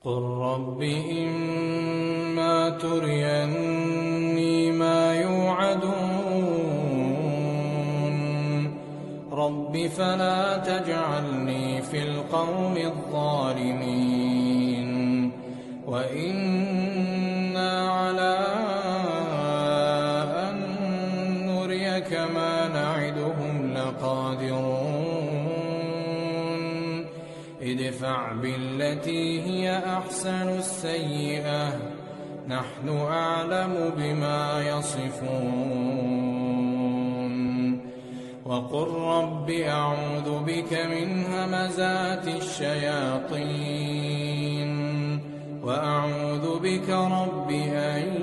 قل رب إما تريني ما يوعدون رب فلا تجعلني في القوم الظالمين وإنا على أن نريك ما نعدهم لقادرون ادفع بالتي هي أحسن السيئة نحن أعلم بما يصفون وقل رب أعوذ بك من همزات الشياطين وأعوذ بك رب أن